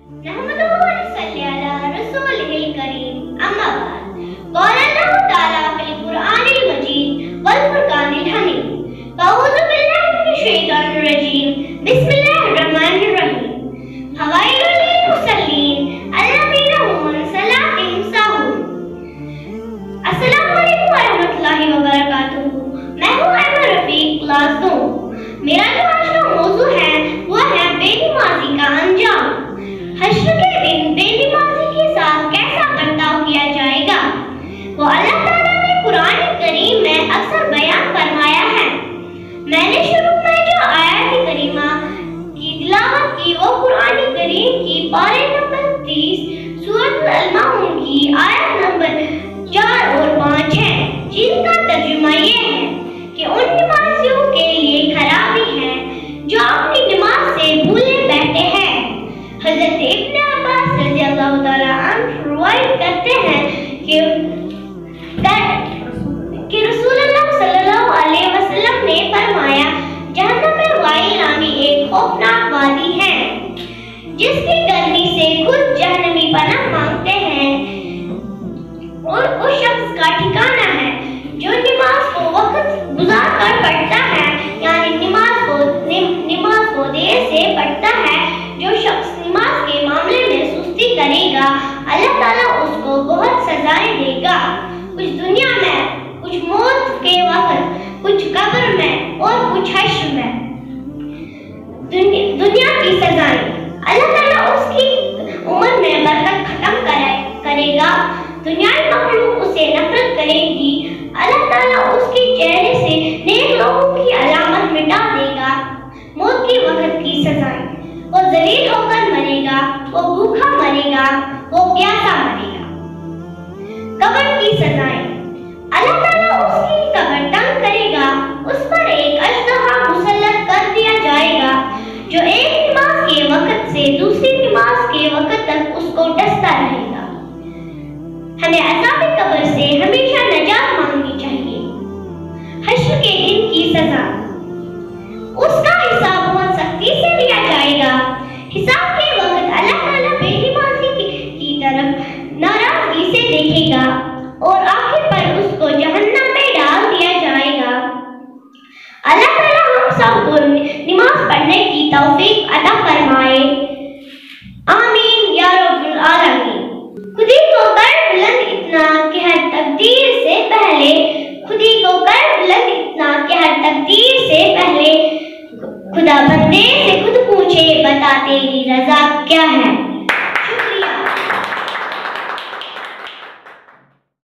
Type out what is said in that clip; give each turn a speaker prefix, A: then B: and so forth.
A: मेरा जो आज का मौजू है वो है बेनमाजी का अंजाम। हश्र के दिन बेनमाजी के साथ कैसा बर्ताव किया जाएगा वो अल्लाह ताला ने कुरान करीम में अक्सर बयान फरमाया है। मैंने शुरू में जो आयत करीमा की तिलावत की वो कुरान करीम की पारे नंबर 30 सूरह अल-माऊन की आयत नंबर 4 और 5 है, जिनका तर्जुमा ये है कि उन नमाजियों के लिए खराबी है जो अपनी नमाज से भूले बैठे हैं। हज़रत इब्न अब्बास रज़ियल्लाहु ताला अन्हु रिवायत करते हैं कि रसूलुल्लाह सल्लल्लाहु अलैहि वसल्लम ने फरमाया, जहन्नम में वाई नामी एक खौफनाक वादी है जिसकी गर्मी से खुद जहन्नमी पनाह मांगते हैं, और उस शख्स का ठिकाना है जो नमाज को वक्त गुजार कर पढ़ता है, यानी नमाज को देर से पढ़ता है। जो शख्स नमाज के मामले में सुस्ती करेगा अल्लाह ताला उसको बहुत सजाएं देगा, कुछ दुनिया में, कुछ मौत के वक्त, कुछ कब्र में और कुछ हश्र में। दुनिया की सजाएं अल्लाह ताला उसकी उम्र में बरकत खत्म करेगा, दुनियाई मखलूक उसे नफरत करेगी, अल्लाह ताला उसके चेहरे से नेक लोगों की अलामत मिटा देगा। मौत के वक्त की सजाएं, वो जलील होकर मरेगा, वो भूखा मरेगा, वो प्यासा मरेगा। कब्र की सजाएं, अल्लाह ताला उसकी कब्र तंग करेगा, उस पर एक अजदहा मुसल्लत कर दिया जाएगा जो एक नमाज के वक्त से दूसरी नमाज के वक्त तक उसको डसता रहेगा। हमें अज़ाब कब्र से हमेशा नजात मांगनी चाहिए। हश्र के दिन की सजा, उसका हिसाब बहुत सख्ती से लिया जाएगा। हिसाब के वक्त अल्लाह ताला बेनमाजी की तरफ नाराजगी से देखेगा और आखिर पर उसको जहन्नम में डाल दिया जाएगा। अल्लाह ताला हम सबको नमाज पढ़ने की तौफीक अता फरमाए। आमीन या रब्बुल आलमीन। खुदी को कर बुलंद इतना कि हर तकदीर से पहले, खुदी को कर बुलंद इतना कि हर तकदीर से पहले खुदा बंदे से खुद पूछे, बता तेरी रज़ा क्या है।